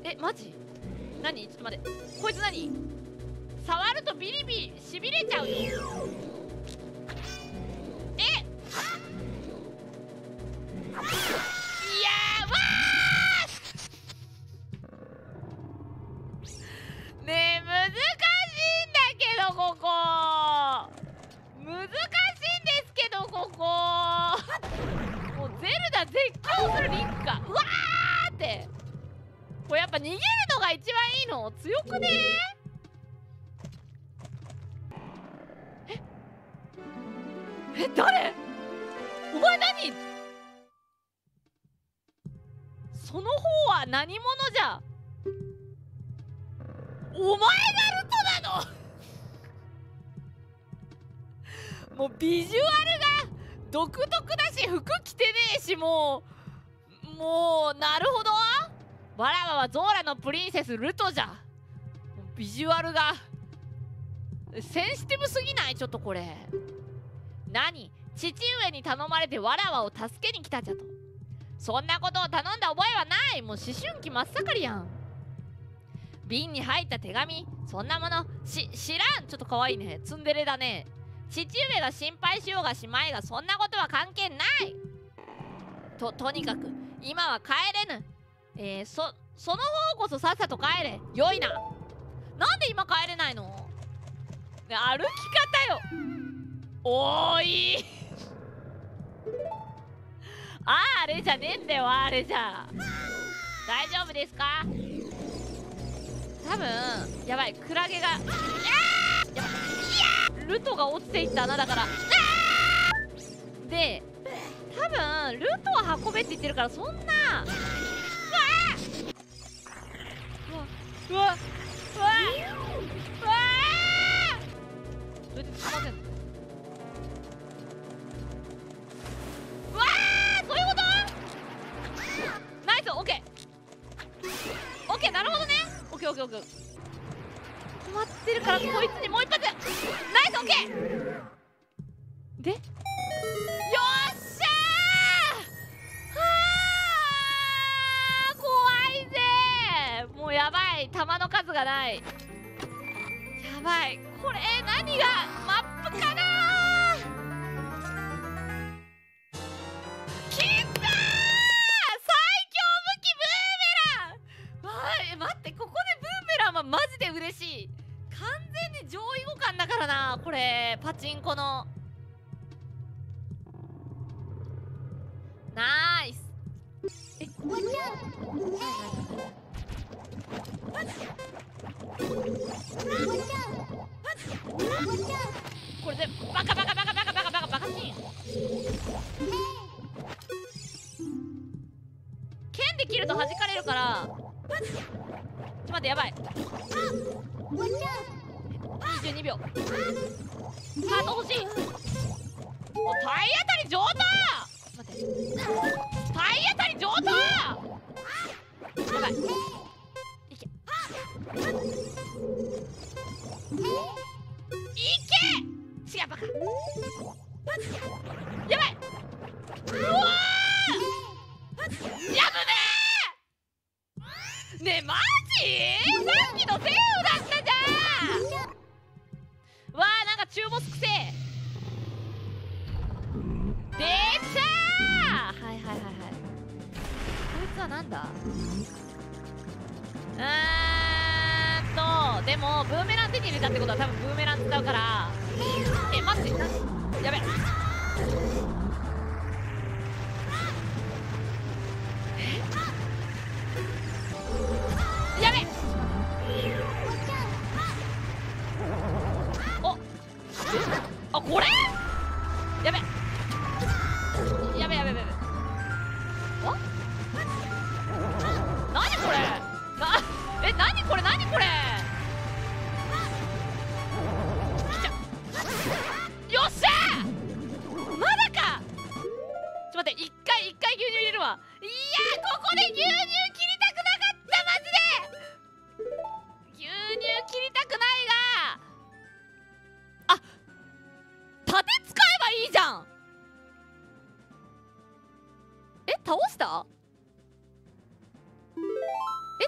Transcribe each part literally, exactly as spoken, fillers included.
え、マジ？何？ちょっと待って。こいつ何？触るとビリビリしびれちゃうよ。え、いやー、わーねえ、難しいんだけどここ難しいんですけどここもうゼルダ絶叫するリンクか。うわーって、これやっぱ逃げるのが一番いいの？強くねー？ええ、誰？お前何？その方は何者じゃ？お前がルトなの？もうビジュアルが独特だし、服着てねえし、もうもうなるほど。わらわはゾーラのプリンセスルトじゃ。ビジュアルがセンシティブすぎない？ちょっとこれ何？父上に頼まれてわらわを助けに来たじゃと。そんなことを頼んだ覚えはない。もう思春期真っ盛りやん。瓶に入った手紙、そんなものし知らん。ちょっと可愛いね。ツンデレだね。父上が心配しようがしまいが、そんなことは関係ない。ととにかく今は帰れぬ。えー、そその方こそさっさと帰れ。よいな。なんで今帰れないの？歩き方よ。おーいあーあれじゃねえんだよ。あれじゃ大丈夫ですか？多分やばい、クラゲが、やばい、いやルトが落ちていった穴だから。で多分ルトは運べって言ってるから、そんな、うわうわうわうわうわどうやって捕まってんの？うわー、そういうこと？ナイス、オッケーオッケー、なるほどね。オッケーオッケーオッケー、止まってるからこいつにもう一発。ナイス、オッケーで、よっしゃー。はー、怖いぜ。もうやばい、弾の数がない。やばい、これ何がマップかなー。きたー、最強武器ブーメラン。わー、待って、ここでブーメランはマジで嬉しい。完全に上位互換だからな、これパチンコの。ナイス。え、これでバカバカバカバカバカバカバカチン。剣で切ると弾かれるから。ちょっと待って、やばい。にじゅうにびょう。ハート欲しい。お、体当たり上等。待って、体当たり上等。やばい、いけいけ。違う、バカ。やばい。うわー、やぶねー。ねえマジ？さっきのセーフだったじゃん。わー、なんか中ボスくせえ。できたー。はいはいはいはい。こいつはなんだ？うーんと、でもブーメラン手に入れたってことは多分ブーメラン使うから。え、待って、やべえ。やべえ。お、あ、これやべえやべえやべえやべえ。あ、なにこれな、え、なにこれ、なにこれ。よっしゃー、まだか。ちょっと待って、一回一回牛乳入れるわ。いやー、ここで牛乳切りたくなかった。マジで牛乳切りたくないが、あ、盾使えばいいじゃん。え、倒した？え、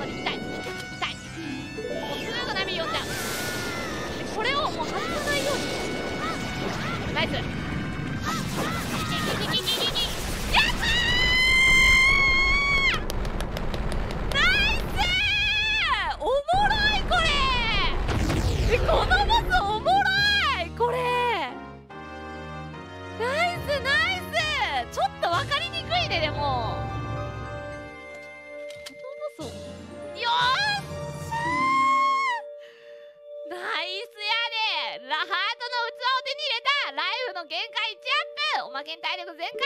まで痛い痛い。もうすぐ波読んじゃう。これをもう外さないように。ナイス。ギギギギギギギ。やったー！ナイスー！おもろいこれ。え、このボスおもろいこれ。ナイスナイス。ちょっと分かりにくいね。でもこのボマケン体力全回復。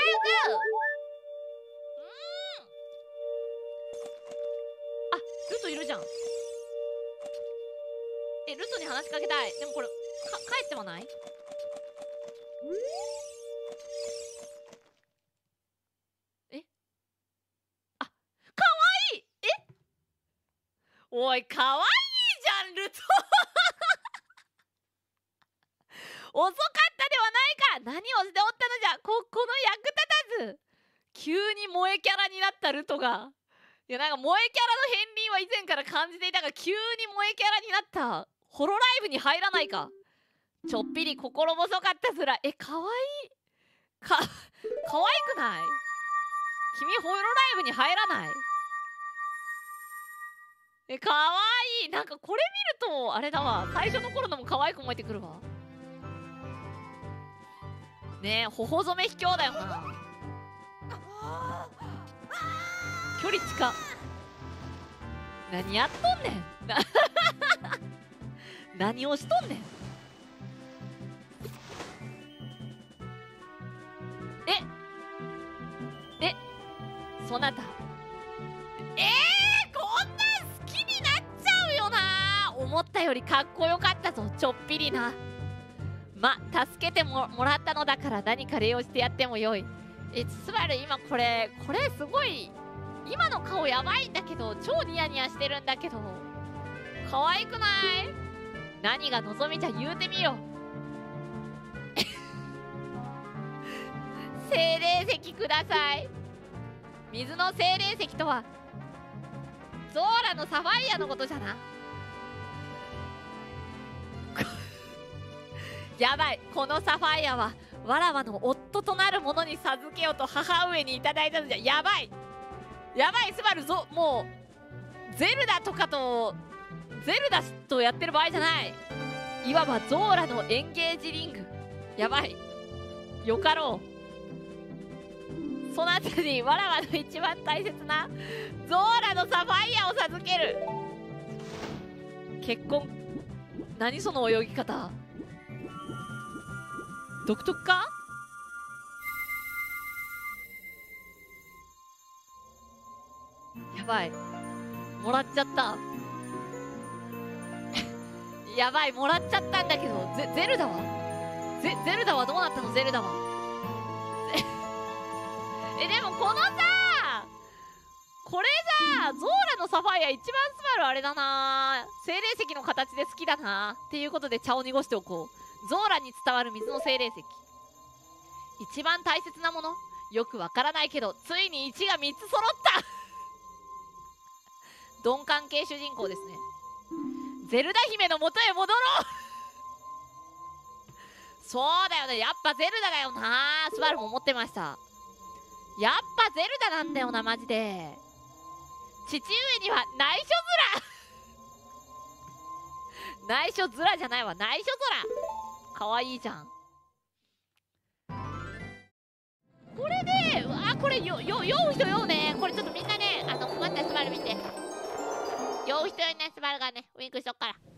あ、ルトいるじゃん。え、ルトに話しかけたい。でもこれか帰ってはない？え、あ、かわいい。え、おい、かわいいじゃんルト遅かったではないか。何をしておったのじゃ。ここの役立たず。急に萌えキャラになったルトが、いや、なんか萌えキャラの片鱗は以前から感じていたが、急に萌えキャラになった。ホロライブに入らないか。ちょっぴり心細かったずら。え、かわいい。か、かわいくない？君ホロライブに入らない？え、かわいい。なんかこれ見るとあれだわ、最初の頃のも可愛く思えてくるわ。ねえ、頬染め卑怯だよな。距離近っ。何やっとんねん何をしとんねん。ええ、そなた、えー、こんなん好きになっちゃうよな。思ったよりかっこよかったぞ、ちょっぴりな。ま、助けて も, もらったのだから何か礼をしてやってもよい。え、スバル今これこれすごい、今の顔やばいんだけど、超ニヤニヤしてるんだけど、可愛くない？何が望みじゃ言うてみよ精霊石ください。水の精霊石とはゾーラのサファイアのことじゃな。やばい、このサファイアはわらわの夫となる者に授けようと母上にいただいたのじゃ。やばいやばい、スバルぞ、もうゼルダとかとゼルダとやってる場合じゃない。いわばゾーラのエンゲージリング。やばい、よかろう。そなたにわらわの一番大切なゾーラのサファイアを授ける。結婚、何その泳ぎ方、独特か。やばい、もらっちゃったやばい、もらっちゃったんだけど、ゼ, ゼルダはゼゼルダはどうなったの？ゼルダはえ、でもこのさ、これさ、ゾーラのサファイア一番スバルあれだな、精霊石の形で好きだなっていうことで茶を濁しておこう。ゾーラに伝わる水の精霊石、一番大切なもの、よくわからないけどついにいちがみっつ揃った鈍感系主人公ですね。ゼルダ姫の元へ戻ろうそうだよね、やっぱゼルダだよな。スバルも思ってました。やっぱゼルダなんだよな、マジで。父上には内緒面内緒面じゃないわ、内緒面。かわいいじゃん。これで、あ、これよよ酔う人酔うね。これちょっとみんなね、あの待って、スバル見て、酔う人よね。スバルがねウインクしとくから。